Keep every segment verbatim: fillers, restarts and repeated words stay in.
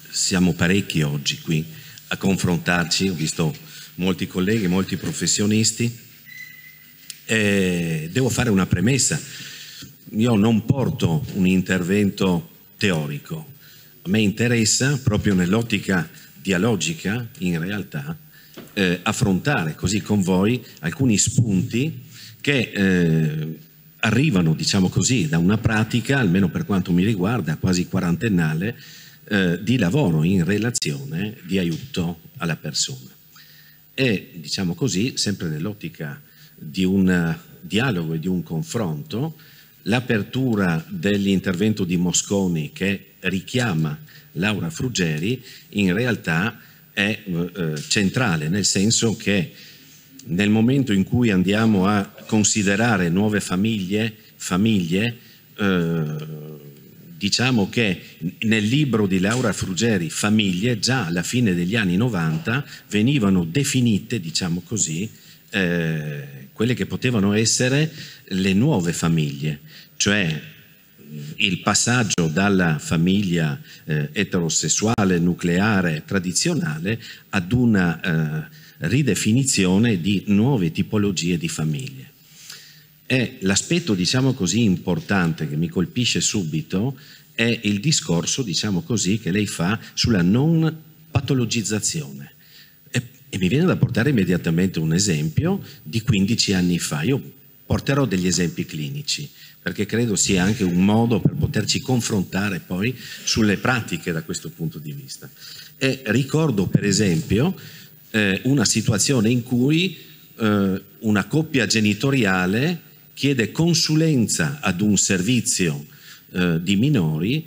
siamo parecchi oggi qui a confrontarci, ho visto molti colleghi, molti professionisti, e devo fare una premessa. Io non porto un intervento teorico, a me interessa, proprio nell'ottica dialogica, in realtà, eh, affrontare così con voi alcuni spunti che eh, arrivano, diciamo così, da una pratica, almeno per quanto mi riguarda, quasi quarantennale, eh, di lavoro in relazione di aiuto alla persona. E, diciamo così, sempre nell'ottica di un dialogo e di un confronto, l'apertura dell'intervento di Mosconi che richiama Laura Fruggeri in realtà è eh, centrale, nel senso che nel momento in cui andiamo a considerare nuove famiglie, famiglie eh, diciamo che nel libro di Laura Fruggeri, famiglie, già alla fine degli anni novanta venivano definite, diciamo così, eh, quelle che potevano essere le nuove famiglie, cioè il passaggio dalla famiglia eh, eterosessuale, nucleare, tradizionale ad una eh, ridefinizione di nuove tipologie di famiglie. E l'aspetto, diciamo così, importante che mi colpisce subito è il discorso, diciamo così, che lei fa sulla non patologizzazione. E, e mi viene da portare immediatamente un esempio di quindici anni fa. Io porterò degli esempi clinici, perché credo sia anche un modo per poterci confrontare poi sulle pratiche da questo punto di vista. E ricordo, per esempio, eh, una situazione in cui eh, una coppia genitoriale chiede consulenza ad un servizio eh, di minori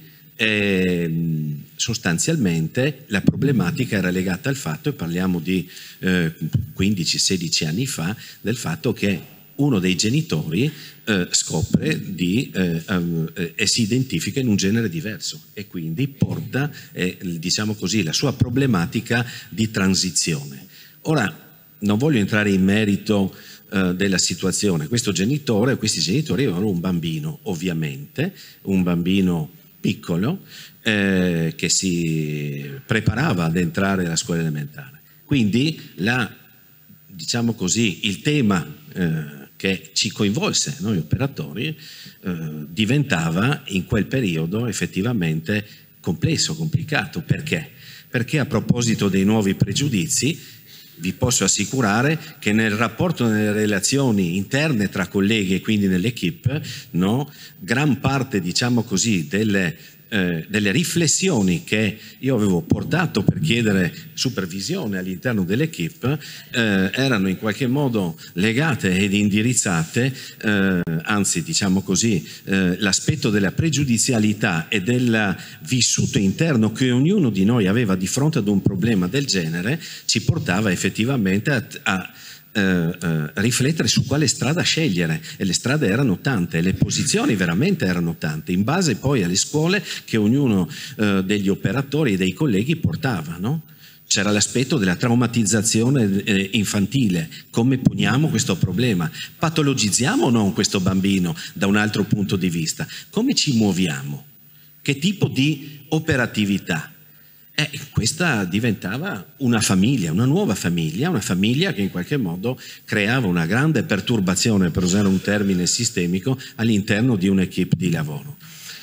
e sostanzialmente la problematica era legata al fatto, e parliamo di eh, quindici sedici anni fa, del fatto che uno dei genitori eh, scopre di, eh, eh, e si identifica in un genere diverso e quindi porta, eh, diciamo così, la sua problematica di transizione. Ora, non voglio entrare in merito eh, della situazione. Questo genitore, questi genitori avevano un bambino, ovviamente, un bambino piccolo eh, che si preparava ad entrare alla scuola elementare. Quindi, la, diciamo così, il tema eh, che ci coinvolse noi operatori eh, diventava in quel periodo effettivamente complesso, complicato. Perché? Perché a proposito dei nuovi pregiudizi vi posso assicurare che nel rapporto, nelle relazioni interne tra colleghi e quindi nell'equipe, no, gran parte, diciamo così, delle Eh, delle riflessioni che io avevo portato per chiedere supervisione all'interno dell'equipe eh, erano in qualche modo legate ed indirizzate, eh, anzi diciamo così, eh, l'aspetto della pregiudizialità e del vissuto interno che ognuno di noi aveva di fronte ad un problema del genere ci portava effettivamente a, a Eh, eh, riflettere su quale strada scegliere, e le strade erano tante e le posizioni veramente erano tante, in base poi alle scuole che ognuno eh, degli operatori e dei colleghi portava, no? C'era l'aspetto della traumatizzazione eh, infantile, come poniamo questo problema, patologizziamo o non questo bambino da un altro punto di vista, come ci muoviamo, che tipo di operatività. Eh, questa diventava una famiglia, una nuova famiglia, una famiglia che in qualche modo creava una grande perturbazione, per usare un termine sistemico, all'interno di un'equipe di lavoro.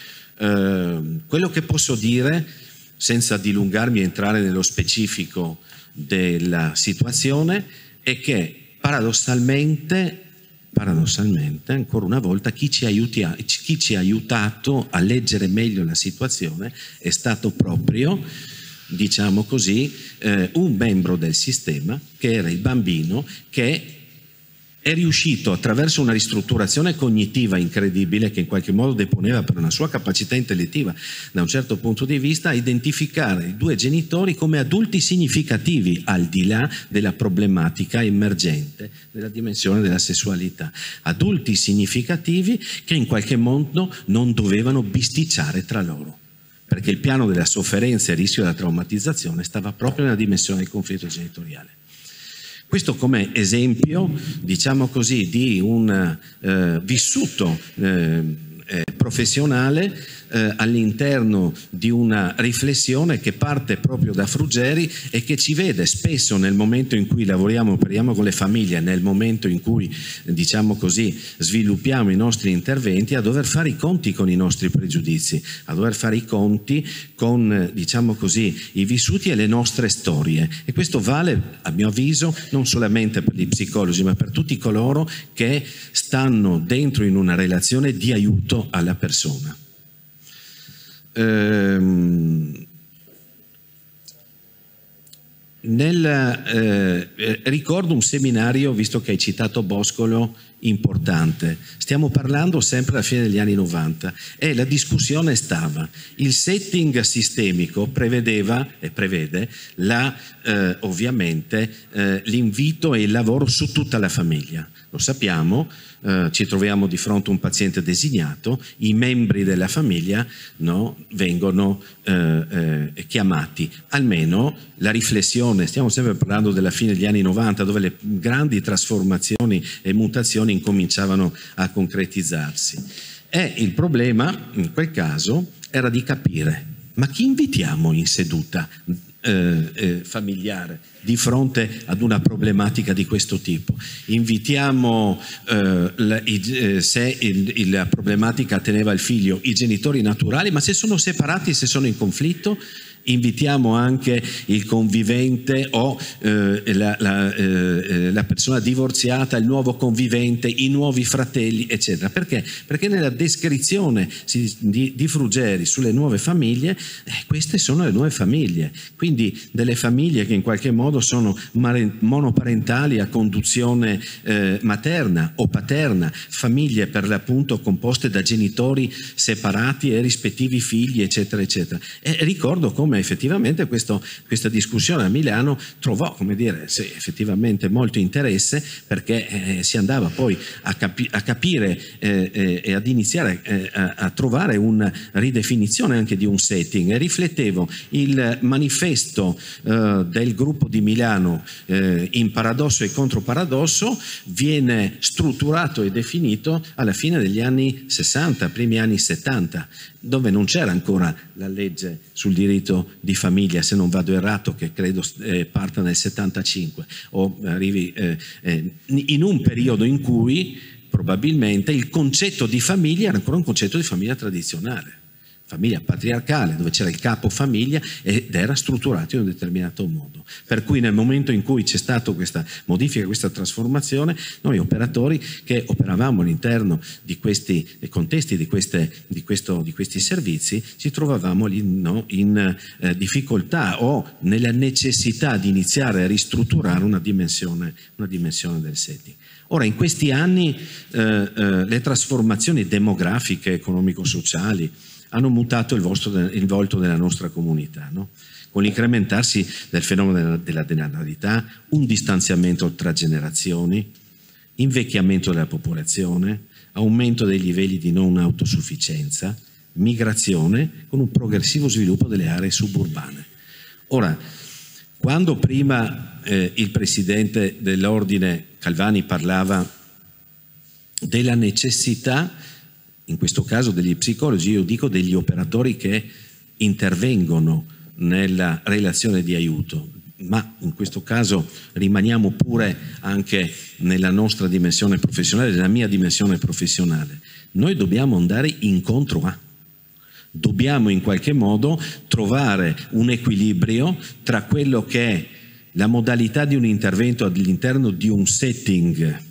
Eh, quello che posso dire, senza dilungarmi e entrare nello specifico della situazione, è che paradossalmente, paradossalmente ancora una volta, chi ci, aiuti a, chi ci ha aiutato a leggere meglio la situazione è stato proprio, diciamo così, eh, un membro del sistema, che era il bambino, che è riuscito attraverso una ristrutturazione cognitiva incredibile, che in qualche modo deponeva per una sua capacità intellettiva da un certo punto di vista, a identificare i due genitori come adulti significativi al di là della problematica emergente della dimensione della sessualità, adulti significativi che in qualche modo non dovevano bisticciare tra loro, perché il piano della sofferenza e il rischio della traumatizzazione stava proprio nella dimensione del conflitto genitoriale. Questo come esempio, diciamo così, di un eh, vissuto eh, eh, professionale eh, all'interno di una riflessione che parte proprio da Fruggeri e che ci vede spesso nel momento in cui lavoriamo, operiamo con le famiglie, nel momento in cui, diciamo così, sviluppiamo i nostri interventi, a dover fare i conti con i nostri pregiudizi, a dover fare i conti con, diciamo così, i vissuti e le nostre storie. E questo vale, a mio avviso, non solamente per gli psicologi, ma per tutti coloro che stanno dentro in una relazione di aiuto alla persona. Ehm, nel, eh, ricordo un seminario, visto che hai citato Boscolo, importante. Stiamo parlando sempre alla fine degli anni novanta e la discussione stava. Il setting sistemico prevedeva e prevede la, eh, ovviamente eh, l'invito e il lavoro su tutta la famiglia. Lo sappiamo, eh, ci troviamo di fronte a un paziente designato, i membri della famiglia, no, vengono eh, eh, chiamati. Almeno la riflessione, stiamo sempre parlando della fine degli anni novanta, dove le grandi trasformazioni e mutazioni incominciavano a concretizzarsi. E il problema, in quel caso, era di capire, ma chi invitiamo in seduta eh, eh, familiare di fronte ad una problematica di questo tipo? Invitiamo, eh, la, eh, se il, il, la problematica teneva il figlio, i genitori naturali, ma se sono separati, se sono in conflitto, invitiamo anche il convivente o eh, la, la, eh, la persona divorziata, il nuovo convivente, i nuovi fratelli, eccetera. Perché? Perché nella descrizione di, di Fruggeri sulle nuove famiglie, eh, queste sono le nuove famiglie, quindi delle famiglie che in qualche modo sono monoparentali a conduzione eh, materna o paterna, famiglie per l'appunto composte da genitori separati e rispettivi figli, eccetera, eccetera. E ricordo come effettivamente questo, questa discussione a Milano trovò, come dire, sì, effettivamente molto interesse, perché eh, si andava poi a, capi a capire eh, eh, e ad iniziare eh, a, a trovare una ridefinizione anche di un setting. E riflettevo il manifesto eh, del gruppo di Milano eh, in Paradosso e Controparadosso viene strutturato e definito alla fine degli anni sessanta, primi anni settanta, dove non c'era ancora la legge sul diritto di famiglia, se non vado errato, che credo eh, parta nel settantacinque, o arrivi eh, eh, in un periodo in cui probabilmente il concetto di famiglia era ancora un concetto di famiglia tradizionale, famiglia patriarcale, dove c'era il capo famiglia ed era strutturato in un determinato modo. Per cui nel momento in cui c'è stata questa modifica, questa trasformazione, noi operatori che operavamo all'interno di questi contesti, di, queste, di, questo, di questi servizi, ci trovavamo lì, no, in eh, difficoltà o nella necessità di iniziare a ristrutturare una dimensione, una dimensione del setting. Ora, in questi anni eh, eh, le trasformazioni demografiche, economico-sociali, hanno mutato il, vostro, il volto della nostra comunità, no? Con l'incrementarsi del fenomeno della, della denatalità, un distanziamento tra generazioni, invecchiamento della popolazione, aumento dei livelli di non autosufficienza, migrazione, con un progressivo sviluppo delle aree suburbane. Ora, quando prima eh, il presidente dell'ordine Calvani parlava della necessità, in questo caso degli psicologi, io dico degli operatori che intervengono nella relazione di aiuto, ma in questo caso rimaniamo pure anche nella nostra dimensione professionale, nella mia dimensione professionale. Noi dobbiamo andare incontro a, dobbiamo in qualche modo trovare un equilibrio tra quello che è la modalità di un intervento all'interno di un setting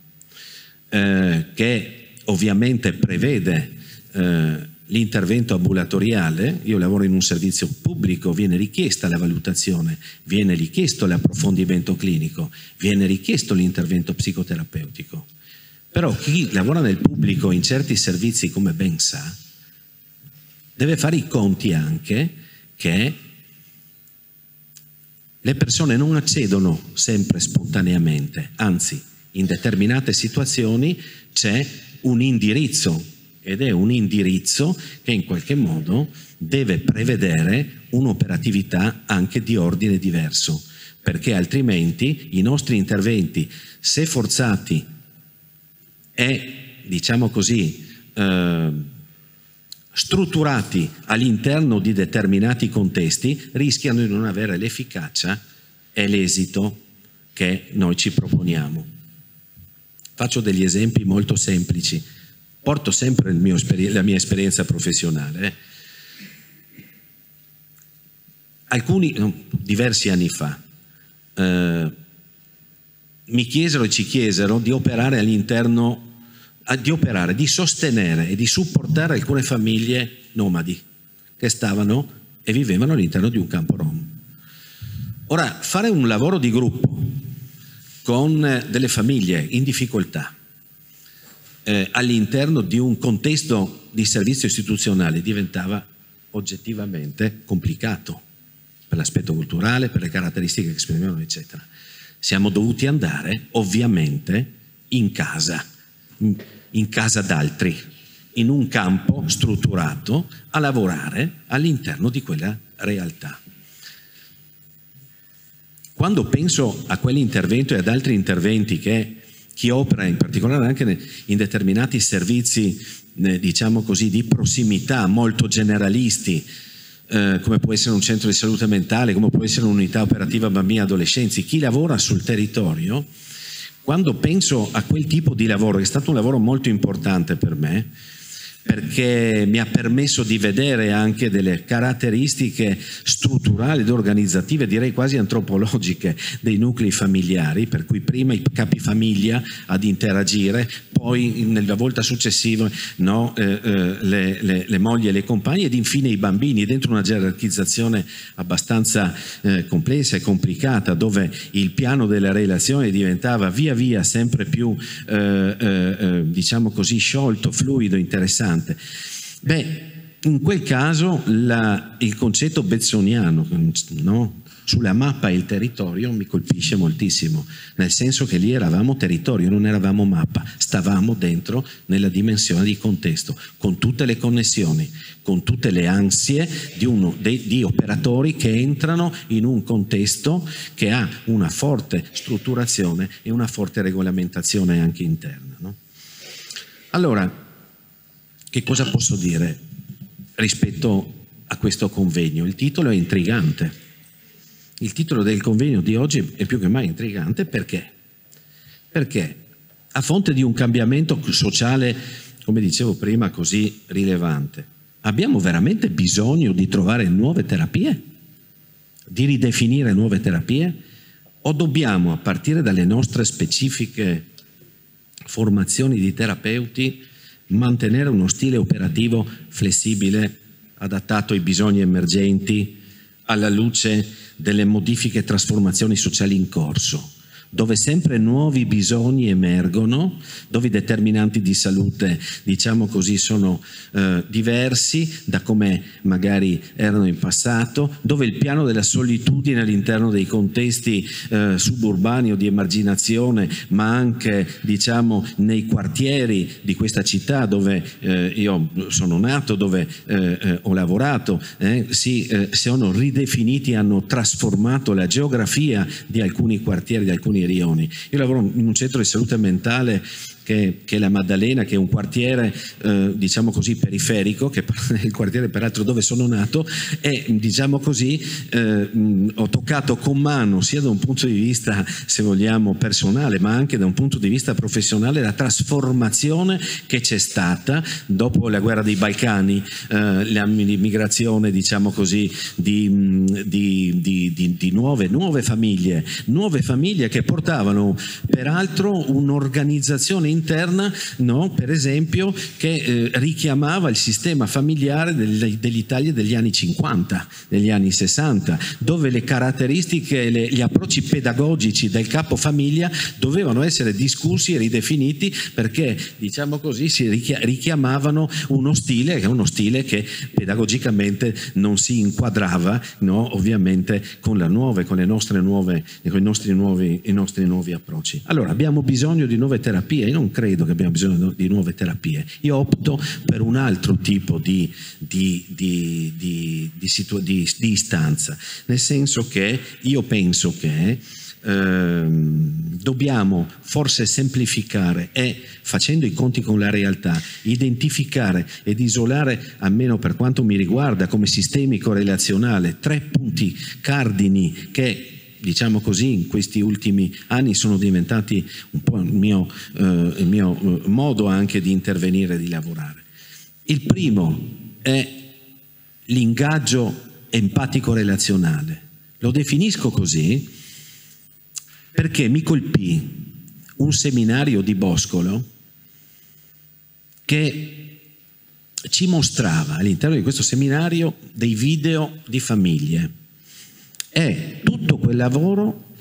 eh, che ovviamente prevede eh, l'intervento ambulatoriale. Io lavoro in un servizio pubblico, viene richiesta la valutazione, viene richiesto l'approfondimento clinico, viene richiesto l'intervento psicoterapeutico. Però chi lavora nel pubblico in certi servizi, come ben sa, deve fare i conti anche che le persone non accedono sempre spontaneamente, anzi in determinate situazioni c'è un indirizzo, ed è un indirizzo che in qualche modo deve prevedere un'operatività anche di ordine diverso, perché altrimenti i nostri interventi, se forzati e, diciamo così, eh, strutturati all'interno di determinati contesti rischiano di non avere l'efficacia e l'esito che noi ci proponiamo. Faccio degli esempi molto semplici, porto sempre il mio, la mia esperienza professionale. Eh. Alcuni, no, diversi anni fa, eh, mi chiesero e ci chiesero di operare all'interno, di operare, di sostenere e di supportare alcune famiglie nomadi che stavano e vivevano all'interno di un campo rom. Ora, fare un lavoro di gruppo con delle famiglie in difficoltà eh, all'interno di un contesto di servizio istituzionale diventava oggettivamente complicato per l'aspetto culturale, per le caratteristiche che esprimevano, eccetera. Siamo dovuti andare ovviamente in casa, in casa d'altri, in un campo strutturato a lavorare all'interno di quella realtà. Quando penso a quell'intervento e ad altri interventi che chi opera, in particolare anche in determinati servizi, diciamo così, di prossimità molto generalisti, eh, come può essere un centro di salute mentale, come può essere un'unità operativa bambini e adolescenti, chi lavora sul territorio, quando penso a quel tipo di lavoro, che è stato un lavoro molto importante per me, perché mi ha permesso di vedere anche delle caratteristiche strutturali ed organizzative, direi quasi antropologiche, dei nuclei familiari, per cui prima i capifamiglia ad interagire, poi nella volta successiva no, eh, eh, le, le, le mogli e le compagne ed infine i bambini, dentro una gerarchizzazione abbastanza eh, complessa e complicata, dove il piano della relazione diventava via via sempre più eh, eh, diciamo così sciolto, fluido, interessante. Beh, in quel caso la, il concetto bezzoniano, no? Sulla mappa il territorio mi colpisce moltissimo, nel senso che lì eravamo territorio, non eravamo mappa, stavamo dentro nella dimensione di contesto, con tutte le connessioni, con tutte le ansie di, uno, di, di operatori che entrano in un contesto che ha una forte strutturazione e una forte regolamentazione anche interna. No? Allora, che cosa posso dire rispetto a questo convegno? Il titolo è intrigante. Il titolo del convegno di oggi è più che mai intrigante perché? Perché a fronte di un cambiamento sociale, come dicevo prima, così rilevante, abbiamo veramente bisogno di trovare nuove terapie? Di ridefinire nuove terapie? O dobbiamo, a partire dalle nostre specifiche formazioni di terapeuti, mantenere uno stile operativo flessibile, adattato ai bisogni emergenti, alla luce delle modifiche e trasformazioni sociali in corso, dove sempre nuovi bisogni emergono, dove i determinanti di salute, diciamo così, sono eh, diversi da come magari erano in passato, dove il piano della solitudine all'interno dei contesti eh, suburbani o di emarginazione, ma anche diciamo nei quartieri di questa città dove eh, io sono nato, dove eh, eh, ho lavorato, eh, si eh, sono ridefiniti, hanno trasformato la geografia di alcuni quartieri, di alcuni rioni. Io lavoro in un centro di salute mentale che, che è la Maddalena, che è un quartiere eh, diciamo così periferico, che è il quartiere peraltro dove sono nato, e diciamo così eh, ho toccato con mano, sia da un punto di vista se vogliamo personale ma anche da un punto di vista professionale, la trasformazione che c'è stata dopo la guerra dei Balcani, eh, l'immigrazione diciamo così di, di, di, di, di nuove, nuove famiglie, nuove famiglie che portavano peraltro un'organizzazione interna, no? Per esempio, che eh, richiamava il sistema familiare del, dell'Italia degli anni cinquanta, degli anni sessanta, dove le caratteristiche, le, gli approcci pedagogici del capofamiglia dovevano essere discussi e ridefiniti perché, diciamo così, si richiamavano uno stile, che è uno stile che pedagogicamente non si inquadrava, no? Ovviamente con le nuove, con le nostre nuove, con i nostri nuovi, i nostri nuovi approcci. Allora, abbiamo bisogno di nuove terapie. Io non credo che abbiamo bisogno di nuove terapie. Io opto per un altro tipo di, di, di, di, di, di, di istanza, nel senso che io penso che eh, dobbiamo forse semplificare e, facendo i conti con la realtà, identificare ed isolare, almeno per quanto mi riguarda come sistemico relazionale, tre punti cardini che, diciamo così, in questi ultimi anni sono diventati un po' il mio, eh, il mio modo anche di intervenire e di lavorare. Il primo è l'ingaggio empatico-relazionale. Lo definisco così perché mi colpì un seminario di Boscolo che ci mostrava all'interno di questo seminario dei video di famiglie, e tutto quel lavoro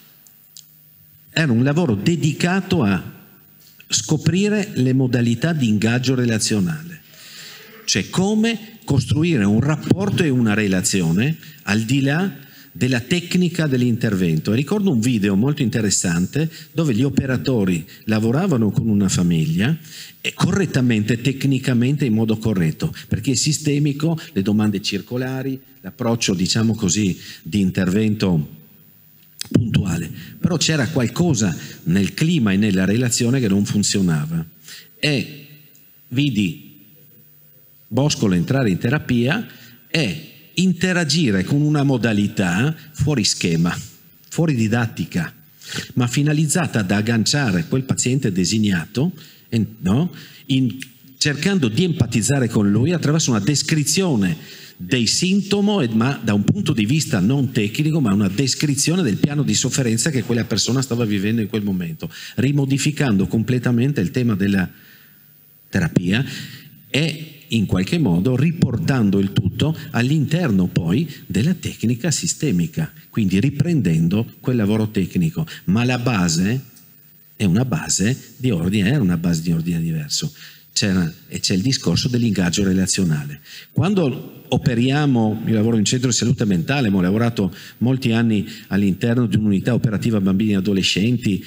era un lavoro dedicato a scoprire le modalità di ingaggio relazionale, cioè come costruire un rapporto e una relazione al di là della tecnica dell'intervento. E ricordo un video molto interessante dove gli operatori lavoravano con una famiglia e correttamente, tecnicamente, in modo corretto, perché è sistemico, le domande circolari, l'approccio, diciamo così, di intervento puntuale. Però c'era qualcosa nel clima e nella relazione che non funzionava. E vidi Boscolo entrare in terapia e interagire con una modalità fuori schema, fuori didattica, ma finalizzata ad agganciare quel paziente designato, no? in, cercando di empatizzare con lui attraverso una descrizione dei sintomi, ma da un punto di vista non tecnico, ma una descrizione del piano di sofferenza che quella persona stava vivendo in quel momento, rimodificando completamente il tema della terapia e in qualche modo riportando il tutto all'interno poi della tecnica sistemica, quindi riprendendo quel lavoro tecnico, ma la base è una base di ordine, era una base di ordine diverso. C'era, e c'è il discorso dell'ingaggio relazionale. Quando operiamo, io lavoro in centro di salute mentale, ma ho lavorato molti anni all'interno di un'unità operativa bambini e adolescenti,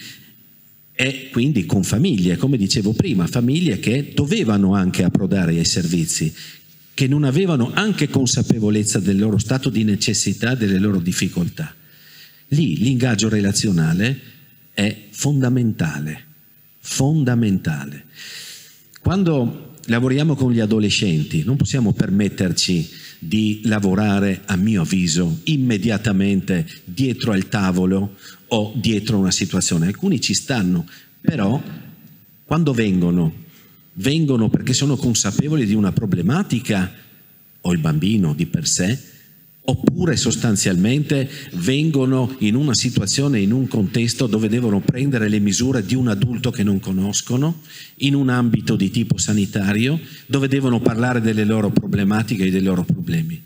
e quindi con famiglie, come dicevo prima, famiglie che dovevano anche approdare ai servizi, che non avevano anche consapevolezza del loro stato di necessità, delle loro difficoltà. Lì l'ingaggio relazionale è fondamentale, fondamentale. Quando lavoriamo con gli adolescenti non possiamo permetterci di lavorare, a mio avviso, immediatamente dietro al tavolo o dietro una situazione. Alcuni ci stanno, però quando vengono, vengono perché sono consapevoli di una problematica, o il bambino di per sé, oppure sostanzialmente vengono in una situazione, in un contesto dove devono prendere le misure di un adulto che non conoscono, in un ambito di tipo sanitario, dove devono parlare delle loro problematiche e dei loro problemi.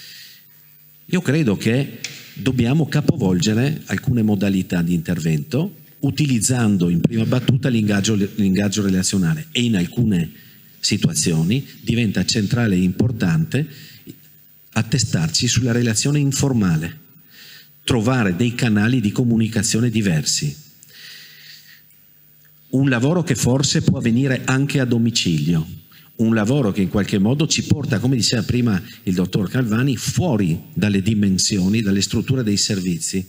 Io credo che dobbiamo capovolgere alcune modalità di intervento, utilizzando in prima battuta l'ingaggio, l'ingaggio relazionale, e in alcune situazioni diventa centrale e importante attestarci sulla relazione informale, trovare dei canali di comunicazione diversi. Un lavoro che forse può avvenire anche a domicilio, un lavoro che in qualche modo ci porta, come diceva prima il dottor Calvani, fuori dalle dimensioni, dalle strutture dei servizi,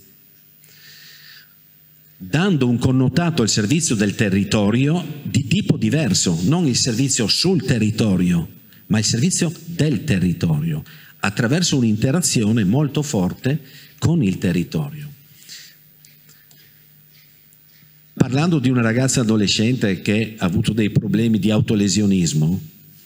dando un connotato al servizio del territorio di tipo diverso, non il servizio sul territorio, ma il servizio del territorio, attraverso un'interazione molto forte con il territorio. Parlando di una ragazza adolescente che ha avuto dei problemi di autolesionismo,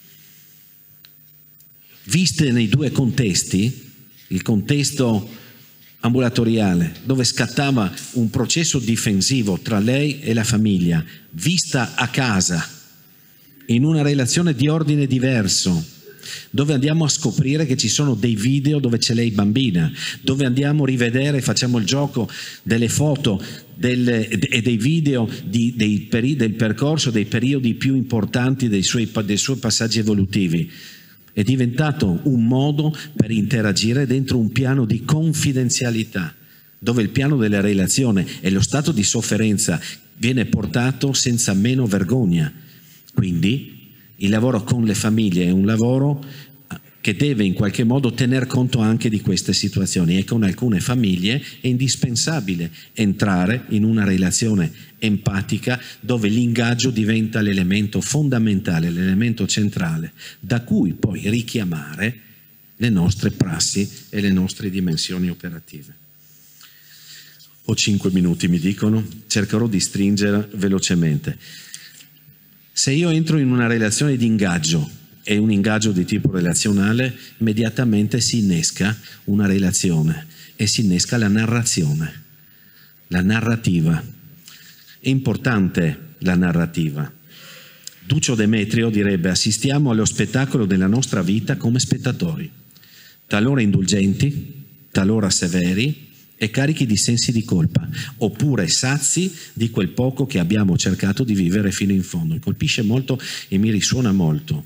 viste nei due contesti, il contesto ambulatoriale, dove scattava un processo difensivo tra lei e la famiglia, vista a casa, in una relazione di ordine diverso, dove andiamo a scoprire che ci sono dei video dove c'è lei bambina, dove andiamo a rivedere, facciamo il gioco delle foto delle, e dei video di, dei peri, del percorso, dei periodi più importanti dei suoi, dei suoi passaggi evolutivi. È diventato un modo per interagire dentro un piano di confidenzialità, dove il piano della relazione e lo stato di sofferenza viene portato senza meno vergogna. Quindi il lavoro con le famiglie è un lavoro che deve in qualche modo tener conto anche di queste situazioni, e con alcune famiglie è indispensabile entrare in una relazione empatica dove l'ingaggio diventa l'elemento fondamentale, l'elemento centrale, da cui poi richiamare le nostre prassi e le nostre dimensioni operative. Ho cinque minuti, mi dicono, cercherò di stringere velocemente. Se io entro in una relazione di ingaggio e un ingaggio di tipo relazionale, immediatamente si innesca una relazione e si innesca la narrazione, la narrativa. È importante la narrativa. Duccio Demetrio direbbe: assistiamo allo spettacolo della nostra vita come spettatori, talora indulgenti, talora severi e carichi di sensi di colpa, oppure sazi di quel poco che abbiamo cercato di vivere fino in fondo. Mi colpisce molto e mi risuona molto.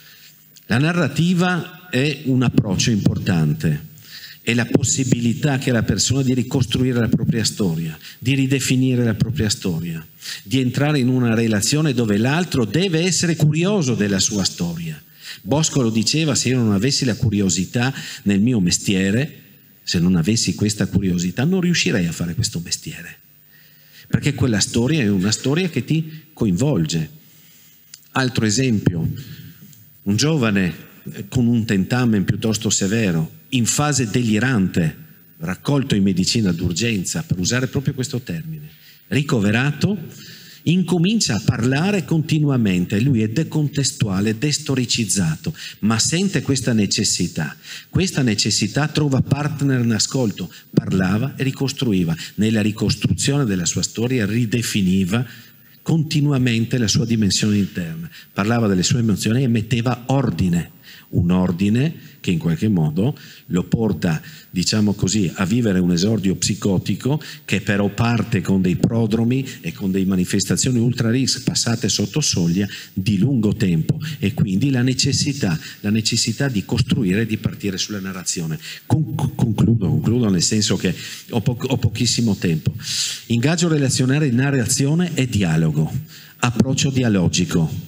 La narrativa è un approccio importante, è la possibilità che ha la persona di ricostruire la propria storia, di ridefinire la propria storia, di entrare in una relazione dove l'altro deve essere curioso della sua storia. Boscolo diceva: se io non avessi la curiosità nel mio mestiere, se non avessi questa curiosità, non riuscirei a fare questo mestiere, perché quella storia è una storia che ti coinvolge. Altro esempio, un giovane con un tentamen piuttosto severo, in fase delirante, raccolto in medicina d'urgenza, per usare proprio questo termine, ricoverato, incomincia a parlare continuamente, lui è decontestuale, destoricizzato, ma sente questa necessità. Questa necessità trova partner in ascolto, parlava e ricostruiva. Nella ricostruzione della sua storia ridefiniva continuamente la sua dimensione interna, parlava delle sue emozioni e metteva ordine, un ordine che in qualche modo lo porta, diciamo così, a vivere un esordio psicotico che però parte con dei prodromi e con delle manifestazioni ultra risk passate sotto soglia di lungo tempo, e quindi la necessità, la necessità di costruire e di partire sulla narrazione. Con, concludo, concludo nel senso che ho, po ho pochissimo tempo. Ingaggio relazionale, narrazione e dialogo, approccio dialogico.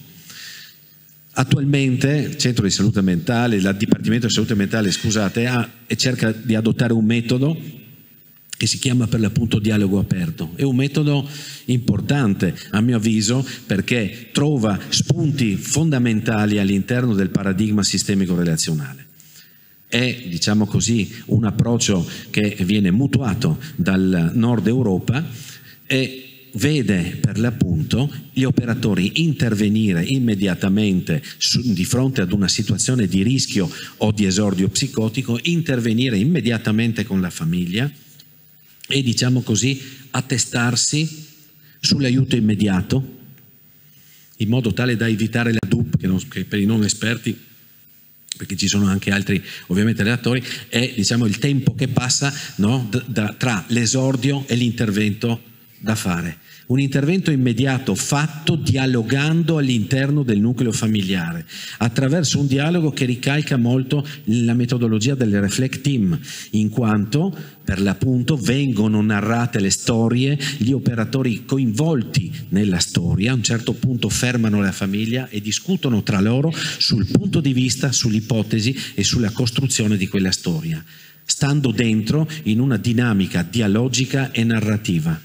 Attualmente il Centro di Salute Mentale, il Dipartimento di Salute Mentale, scusate, ha, e cerca di adottare un metodo che si chiama per l'appunto dialogo aperto. È un metodo importante, a mio avviso, perché trova spunti fondamentali all'interno del paradigma sistemico-relazionale. È, diciamo così, un approccio che viene mutuato dal nord Europa e vede per l'appunto gli operatori intervenire immediatamente su, di fronte ad una situazione di rischio o di esordio psicotico, intervenire immediatamente con la famiglia e, diciamo così, attestarsi sull'aiuto immediato, in modo tale da evitare la D U P, che, non, che per i non esperti, perché ci sono anche altri ovviamente relatori, è, diciamo, il tempo che passa, no, da, da, tra l'esordio e l'intervento da fare. Un intervento immediato fatto dialogando all'interno del nucleo familiare, attraverso un dialogo che ricalca molto la metodologia del reflect team, in quanto per l'appunto vengono narrate le storie, gli operatori coinvolti nella storia a un certo punto fermano la famiglia e discutono tra loro sul punto di vista, sull'ipotesi e sulla costruzione di quella storia, stando dentro in una dinamica dialogica e narrativa.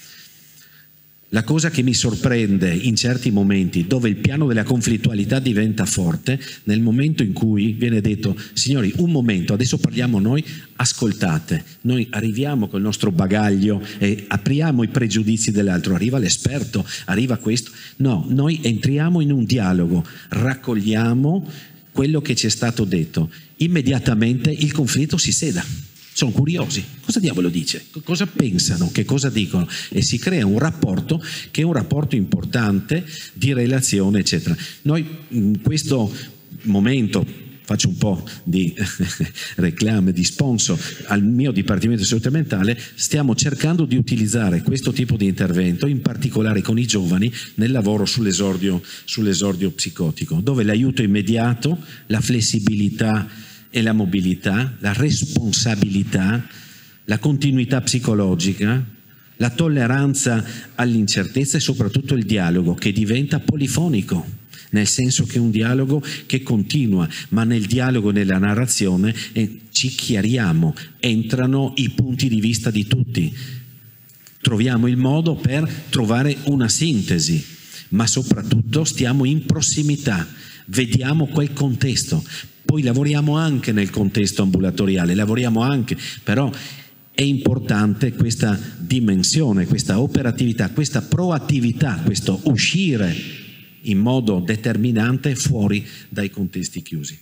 La cosa che mi sorprende in certi momenti, dove il piano della conflittualità diventa forte, nel momento in cui viene detto: signori, un momento, adesso parliamo noi, ascoltate, noi arriviamo col nostro bagaglio e apriamo i pregiudizi dell'altro, arriva l'esperto, arriva questo. No, noi entriamo in un dialogo, raccogliamo quello che ci è stato detto, immediatamente il conflitto si seda. Sono curiosi, cosa diavolo dice? Cosa pensano? Che cosa dicono? E si crea un rapporto che è un rapporto importante di relazione, eccetera. Noi in questo momento, faccio un po' di reclame, di sponsor al mio Dipartimento di Salute Mentale, stiamo cercando di utilizzare questo tipo di intervento, in particolare con i giovani, nel lavoro sull'esordio sull'esordio psicotico, dove l'aiuto immediato, la flessibilità e la mobilità, la responsabilità, la continuità psicologica, la tolleranza all'incertezza e soprattutto il dialogo che diventa polifonico. nel senso che è un dialogo che continua, ma nel dialogo e nella narrazione eh, ci chiariamo, entrano i punti di vista di tutti, troviamo il modo per trovare una sintesi, ma soprattutto stiamo in prossimità, vediamo quel contesto, poi lavoriamo anche nel contesto ambulatoriale, lavoriamo anche, però è importante questa dimensione, questa operatività, questa proattività, questo uscire in modo determinante fuori dai contesti chiusi.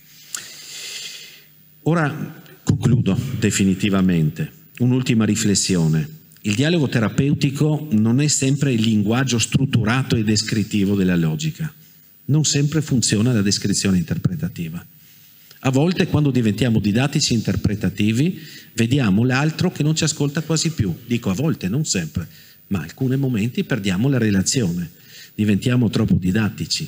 Ora concludo definitivamente, un'ultima riflessione. Il dialogo terapeutico non è sempre il linguaggio strutturato e descrittivo della logica, non sempre funziona la descrizione interpretativa. A volte, quando diventiamo didattici interpretativi, vediamo l'altro che non ci ascolta quasi più. Dico a volte, non sempre, ma in alcuni momenti perdiamo la relazione, diventiamo troppo didattici.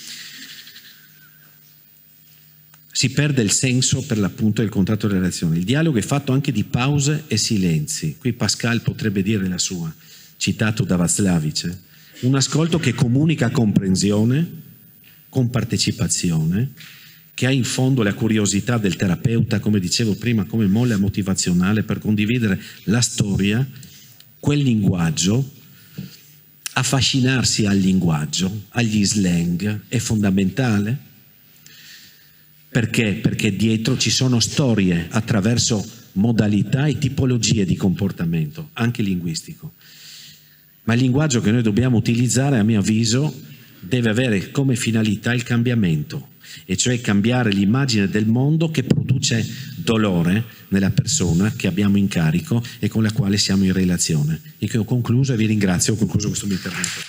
Si perde il senso per l'appunto del contratto di relazione. Il dialogo è fatto anche di pause e silenzi. Qui Pascal potrebbe dire la sua, citato da Václavic. Un ascolto che comunica comprensione, con partecipazione, che ha in fondo la curiosità del terapeuta, come dicevo prima, come molla motivazionale per condividere la storia, quel linguaggio, affascinarsi al linguaggio, agli slang, è fondamentale. Perché? Perché dietro ci sono storie attraverso modalità e tipologie di comportamento, anche linguistico. Ma il linguaggio che noi dobbiamo utilizzare, a mio avviso, deve avere come finalità il cambiamento, e cioè cambiare l'immagine del mondo che produce dolore nella persona che abbiamo in carico e con la quale siamo in relazione. E che ho concluso e vi ringrazio, ho concluso questo mio intervento.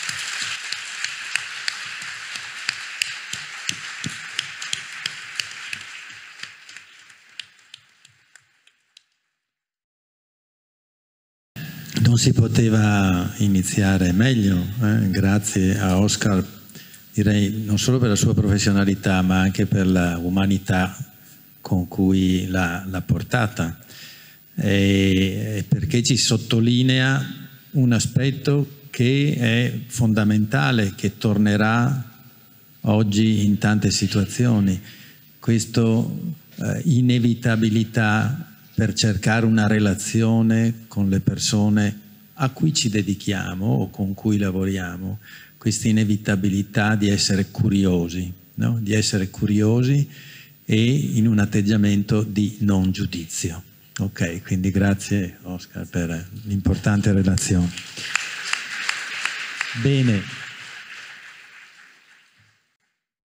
Non si poteva iniziare meglio, eh? Grazie a Oscar, direi non solo per la sua professionalità ma anche per la umanità con cui l'ha portata, e perché ci sottolinea un aspetto che è fondamentale, che tornerà oggi in tante situazioni, questa eh, inevitabilità per cercare una relazione con le persone a cui ci dedichiamo o con cui lavoriamo, questa inevitabilità di essere curiosi, no? Di essere curiosi e in un atteggiamento di non giudizio. Ok, quindi grazie Oscar per l'importante relazione. Bene.